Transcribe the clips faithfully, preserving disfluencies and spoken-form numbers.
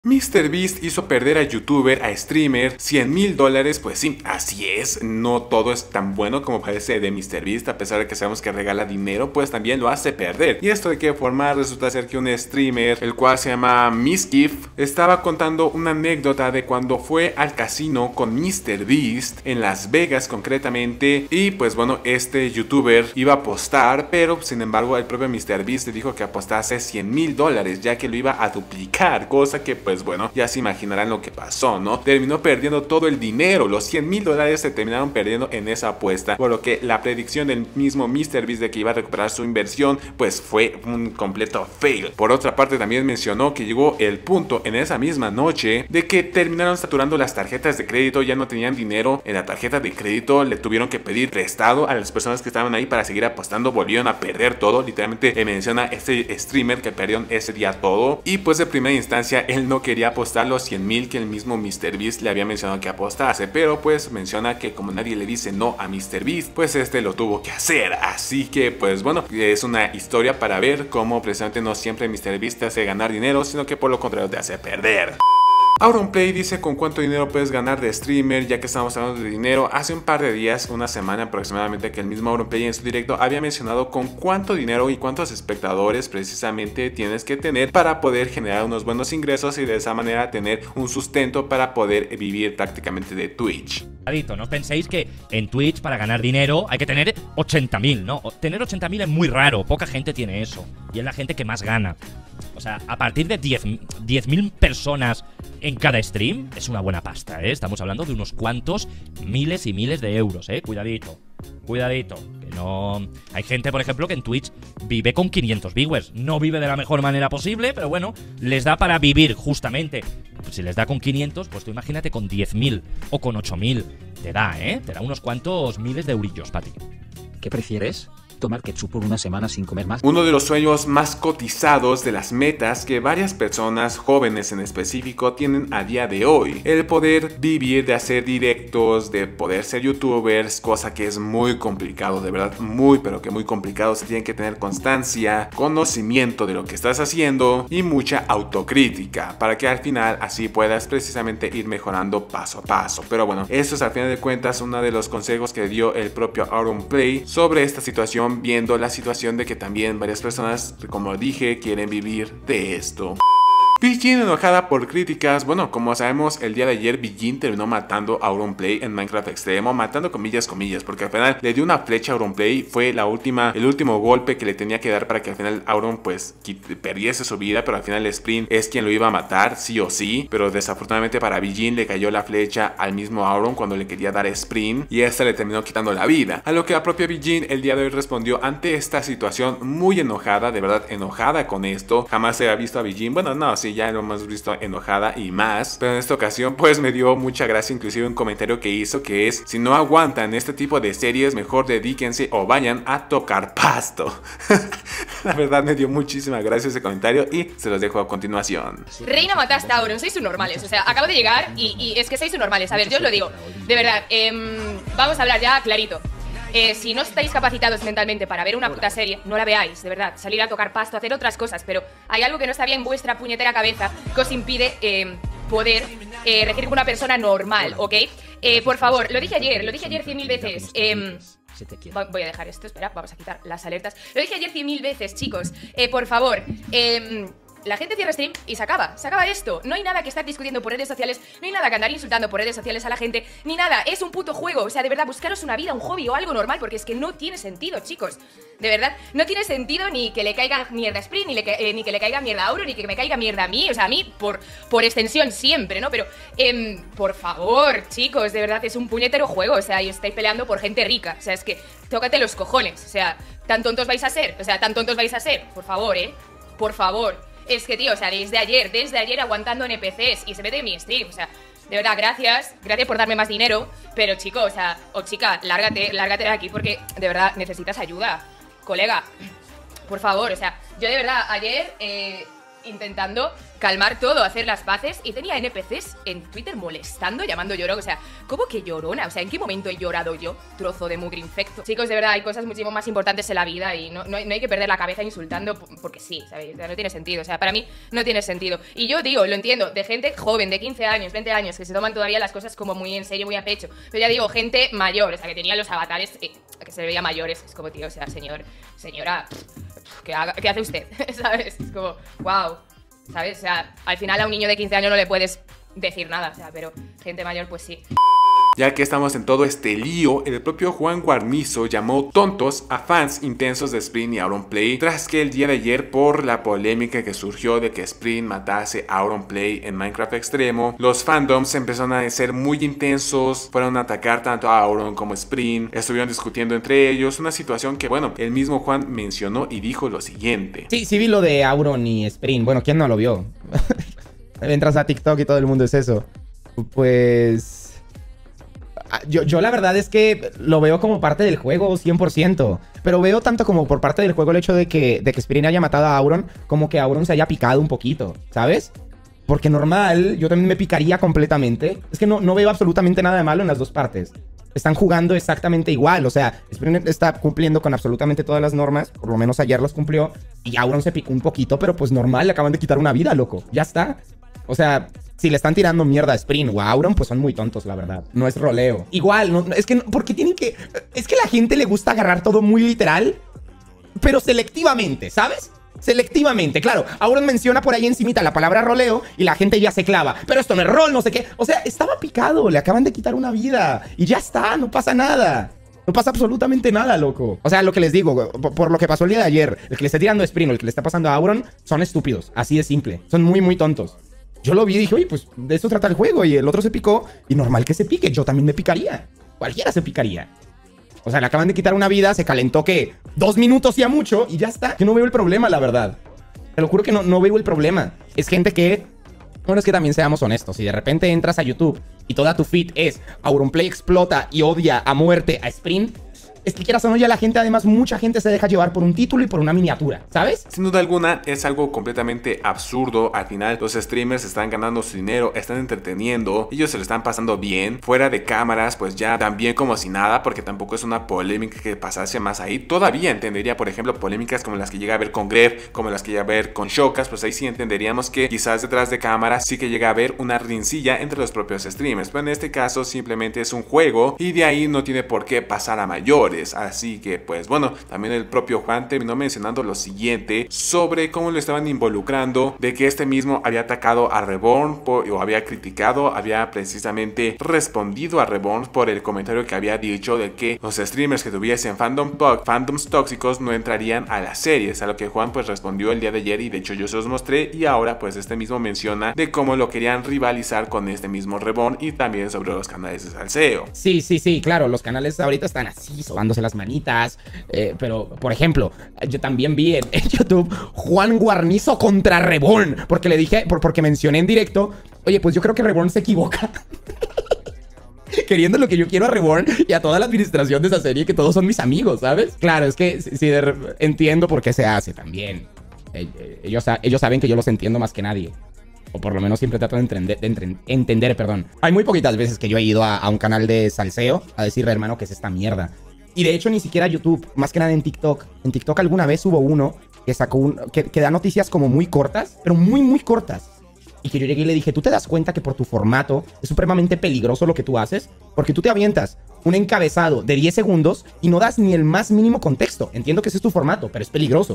MrBeast hizo perder a youtuber, a streamer, cien mil dólares. Pues sí, así es, no todo es tan bueno como parece de MrBeast. A pesar de que sabemos que regala dinero, pues también lo hace perder. ¿Y esto de qué forma? Resulta ser que un streamer, el cual se llama Miskif, estaba contando una anécdota de cuando fue al casino con MrBeast en Las Vegas concretamente. Y pues bueno, este youtuber iba a apostar, pero sin embargo el propio MrBeast le dijo que apostase cien mil dólares, ya que lo iba a duplicar, cosa que pues bueno, ya se imaginarán lo que pasó, ¿no? Terminó perdiendo todo el dinero, los cien mil dólares se terminaron perdiendo en esa apuesta, por lo que la predicción del mismo MrBeast de que iba a recuperar su inversión pues fue un completo fail. Por otra parte, también mencionó que llegó el punto en esa misma noche de que terminaron saturando las tarjetas de crédito, ya no tenían dinero en la tarjeta de crédito, le tuvieron que pedir prestado a las personas que estaban ahí para seguir apostando, volvieron a perder todo. Literalmente eh, menciona este streamer que perdieron ese día todo, y pues de primera instancia él no quería apostar los cien mil que el mismo MrBeast le había mencionado que apostase, pero pues menciona que como nadie le dice no a MrBeast, pues este lo tuvo que hacer. Así que pues bueno, es una historia para ver cómo precisamente no siempre MrBeast te hace ganar dinero, sino que por lo contrario te hace perder. Auronplay dice con cuánto dinero puedes ganar de streamer, ya que estamos hablando de dinero. Hace un par de días, una semana aproximadamente, que el mismo Auronplay en su directo había mencionado con cuánto dinero y cuántos espectadores precisamente tienes que tener para poder generar unos buenos ingresos y de esa manera tener un sustento para poder vivir prácticamente de Twitch. No penséis que en Twitch para ganar dinero hay que tener ochenta mil, ¿no? Tener ochenta mil es muy raro, poca gente tiene eso, y es la gente que más gana. O sea, a partir de diez mil personas en cada stream es una buena pasta, ¿eh? Estamos hablando de unos cuantos miles y miles de euros, ¿eh? Cuidadito, cuidadito. Que no... Hay gente, por ejemplo, que en Twitch vive con quinientos viewers. No vive de la mejor manera posible, pero bueno, les da para vivir justamente. Pues si les da con quinientos, pues tú imagínate con diez mil o con ocho mil. Te da, ¿eh? Te da unos cuantos miles de eurillos para ti. ¿Qué prefieres? ¿Tomar ketchup por una semana sin comer más? Uno de los sueños más cotizados, de las metas que varias personas, jóvenes en específico, tienen a día de hoy. El poder vivir de hacer directos, de poder ser youtubers, cosa que es muy complicado, de verdad, muy pero que muy complicado. Se tiene que tener constancia, conocimiento de lo que estás haciendo y mucha autocrítica para que al final así puedas precisamente ir mejorando paso a paso. Pero bueno, eso es al final de cuentas uno de los consejos que dio el propio Auronplay sobre esta situación, viendo la situación de que también varias personas, como dije, quieren vivir de esto. Bijin enojada por críticas. Bueno, como sabemos, el día de ayer Bijin terminó matando a Auronplay en Minecraft Extremo, matando comillas comillas, porque al final le dio una flecha a Auronplay. Fue la última, el último golpe que le tenía que dar para que al final Auron pues perdiese su vida, pero al final Sprint es quien lo iba a matar sí o sí. Pero desafortunadamente para Bijin le cayó la flecha al mismo Auron cuando le quería dar Sprint, y esta le terminó quitando la vida. A lo que la propia Bijin el día de hoy respondió ante esta situación muy enojada, de verdad enojada con esto. Jamás se ha visto a Bijin, bueno, no, sí, ya lo hemos visto enojada y más, pero en esta ocasión pues me dio mucha gracia inclusive un comentario que hizo, que es: si no aguantan este tipo de series, mejor dedíquense o vayan a tocar pasto. La verdad me dio muchísima gracia ese comentario y se los dejo a continuación. Reina, mataste a Auron, sois normales, o sea, acabo de llegar y, y es que sois normales. A ver, yo os lo digo, de verdad, eh, vamos a hablar ya clarito. Eh, si no estáis capacitados mentalmente para ver una puta serie, no la veáis, de verdad. Salir a tocar pasto, hacer otras cosas, pero hay algo que no está bien en vuestra puñetera cabeza que os impide eh, poder eh, regir con una persona normal, ¿ok? Eh, por favor, lo dije ayer, lo dije ayer cien mil veces. Eh, voy a dejar esto, espera, vamos a quitar las alertas. Lo dije ayer cien mil veces, chicos. Eh, por favor, eh... la gente cierra stream y se acaba, se acaba esto. No hay nada que estar discutiendo por redes sociales, no hay nada que andar insultando por redes sociales a la gente, ni nada, es un puto juego. O sea, de verdad, buscaros una vida, un hobby o algo normal, porque es que no tiene sentido, chicos. De verdad, no tiene sentido ni que le caiga mierda a Sprint, ni, le, eh, ni que le caiga mierda a Auro, ni que me caiga mierda a mí. O sea, a mí, por, por extensión siempre, ¿no? Pero, eh, por favor, chicos, de verdad, es un puñetero juego. O sea, y estáis peleando por gente rica. O sea, es que tócate los cojones. O sea, tan tontos vais a ser, o sea, tan tontos vais a ser. Por favor, ¿eh? Por favor. Es que, tío, o sea, desde ayer, desde ayer aguantando N P Cs y se ve de mi stream, o sea, de verdad, gracias, gracias por darme más dinero, pero chico, o sea, o chica, lárgate, lárgate de aquí porque de verdad necesitas ayuda, colega, por favor, o sea, yo de verdad ayer eh, intentando calmar todo, hacer las paces, y tenía N P Cs en Twitter molestando, llamando llorón. O sea, ¿cómo que llorona? O sea, ¿en qué momento he llorado yo? Trozo de mugre infecto. Chicos, de verdad, hay cosas muchísimo más importantes en la vida y no, no, hay, no hay que perder la cabeza insultando porque sí, ¿sabéis? O sea, no tiene sentido. O sea, para mí no tiene sentido. Y yo digo, lo entiendo, de gente joven, de quince años, veinte años, que se toman todavía las cosas como muy en serio, muy a pecho. Pero ya digo, gente mayor, o sea, que tenía los avatares eh, que se veía mayores. Es como, tío, o sea, señor, señora, ¿qué, haga, ¿qué hace usted? ¿Sabes? Es como, wow. ¿Sabes? O sea, al final a un niño de quince años no le puedes decir nada, o sea, pero gente mayor pues sí. Ya que estamos en todo este lío, el propio Juan Guarnizo llamó tontos a fans intensos de Sprint y Auronplay tras que el día de ayer, por la polémica que surgió de que Sprint matase a Auronplay en Minecraft Extremo, los fandoms empezaron a ser muy intensos, fueron a atacar tanto a Auron como a Sprint, estuvieron discutiendo entre ellos, una situación que, bueno, el mismo Juan mencionó y dijo lo siguiente. Sí, sí vi lo de Auron y Sprint. Bueno, ¿quién no lo vio? Entras a TikTok y todo el mundo es eso. Pues... Yo, yo la verdad es que lo veo como parte del juego cien por ciento. Pero veo tanto como por parte del juego el hecho de que, de que Sprint haya matado a Auron, como que Auron se haya picado un poquito, ¿sabes? Porque normal, yo también me picaría completamente. Es que no, no veo absolutamente nada de malo en las dos partes. Están jugando exactamente igual. O sea, Sprint está cumpliendo con absolutamente todas las normas. Por lo menos ayer las cumplió. Y Auron se picó un poquito, pero pues normal, le acaban de quitar una vida, loco. Ya está. O sea... Si le están tirando mierda a Sprint o a Auron, pues son muy tontos, la verdad. No es roleo. Igual, no, es que... No, porque tienen que... Es que a la gente le gusta agarrar todo muy literal, pero selectivamente, ¿sabes? Selectivamente. Claro, Auron menciona por ahí encimita la palabra roleo y la gente ya se clava. Pero esto no es rol, no sé qué. O sea, estaba picado. Le acaban de quitar una vida. Y ya está, no pasa nada. No pasa absolutamente nada, loco. O sea, lo que les digo, por, por lo que pasó el día de ayer, el que le está tirando a Sprint o el que le está pasando a Auron, son estúpidos. Así de simple. Son muy, muy tontos. Yo lo vi y dije, oye, pues de eso trata el juego. Y el otro se picó. Y normal que se pique. Yo también me picaría. Cualquiera se picaría. O sea, le acaban de quitar una vida. Se calentó, ¿qué? Dos minutos y a mucho. Y ya está. Yo no veo el problema, la verdad. Te lo juro que no, no veo el problema. Es gente que... Bueno, es que también seamos honestos. Si de repente entras a YouTube y toda tu feed es Auronplay explota y odia a muerte a Sprint... Es que quieras o no, ya la gente, además, mucha gente se deja llevar por un título y por una miniatura, ¿sabes? Sin duda alguna, es algo completamente absurdo. Al final, los streamers están ganando su dinero, están entreteniendo, ellos se lo están pasando bien. Fuera de cámaras, pues ya también como si nada, porque tampoco es una polémica que pasase más ahí. Todavía entendería, por ejemplo, polémicas como las que llega a ver con Gref, como las que llega a ver con Shokas, pues ahí sí entenderíamos que quizás detrás de cámaras sí que llega a haber una rincilla entre los propios streamers. Pero en este caso, simplemente es un juego y de ahí no tiene por qué pasar a mayor. Así que pues bueno, también el propio Juan terminó mencionando lo siguiente sobre cómo lo estaban involucrando, de que este mismo había atacado a Reborn por, o había criticado, había precisamente respondido a Reborn por el comentario que había dicho de que los streamers que tuviesen fandom fandoms tóxicos no entrarían a las series, a lo que Juan pues respondió el día de ayer y de hecho yo se los mostré, y ahora pues este mismo menciona de cómo lo querían rivalizar con este mismo Reborn y también sobre los canales de salseo. Sí, sí, sí, claro, los canales ahorita están así, dándose las manitas, eh, pero por ejemplo, yo también vi en, en YouTube Juan Guarnizo contra Reborn, porque le dije, por, porque mencioné en directo, oye, pues yo creo que Reborn se equivoca. Queriendo lo que yo quiero a Reborn y a toda la administración de esa serie, que todos son mis amigos, ¿sabes? Claro, es que sí, sí entiendo por qué se hace también. Ellos, ellos saben que yo los entiendo más que nadie. O por lo menos siempre trato de entender, de entre, entender, perdón. Hay muy poquitas veces que yo he ido a, a un canal de salseo a decirle, hermano, que es esta mierda. Y de hecho ni siquiera YouTube, más que nada en TikTok. En TikTok alguna vez hubo uno que sacó un... Que, que da noticias como muy cortas, pero muy, muy cortas. Y que yo llegué y le dije, ¿tú te das cuenta que por tu formato es supremamente peligroso lo que tú haces? Porque tú te avientas un encabezado de diez segundos y no das ni el más mínimo contexto. Entiendo que ese es tu formato, pero es peligroso.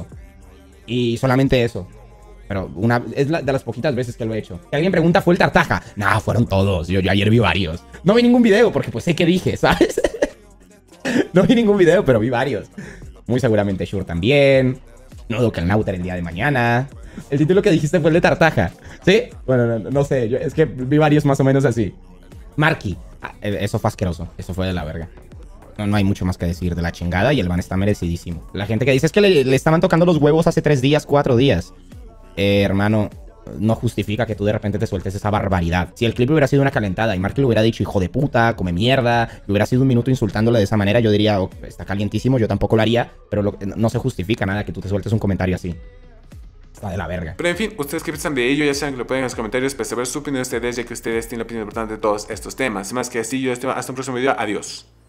Y solamente eso. Pero una, es la, de las poquitas veces que lo he hecho. Si alguien pregunta, ¿fue el Tartaja? Nah, fueron todos. Yo, yo ayer vi varios. No vi ningún video porque pues sé qué dije, ¿sabes? No vi ningún video, pero vi varios. Muy seguramente Shure también. No dudo que el Nauter el día de mañana. El título que dijiste fue el de Tartaja, ¿sí? Bueno, no, no sé. Yo, es que vi varios más o menos así. Marky. Ah, eso fue asqueroso. Eso fue de la verga. No, no hay mucho más que decir, de la chingada. Y el ban está merecidísimo. La gente que dice es que le, le estaban tocando los huevos hace tres días, cuatro días. Eh, hermano... No justifica que tú de repente te sueltes esa barbaridad. Si el clip hubiera sido una calentada y Marky le hubiera dicho hijo de puta, come mierda, y hubiera sido un minuto insultándole de esa manera, yo diría, oh, está calientísimo, yo tampoco lo haría, pero lo, no se justifica nada que tú te sueltes un comentario así. está de la verga. Pero en fin, ¿ustedes qué piensan de ello? Ya saben que lo pueden en los comentarios para saber su opinión de ustedes, ya que ustedes tienen la opinión importante de todos estos temas. Sin más que decir, yo estoy hasta un próximo video. Adiós.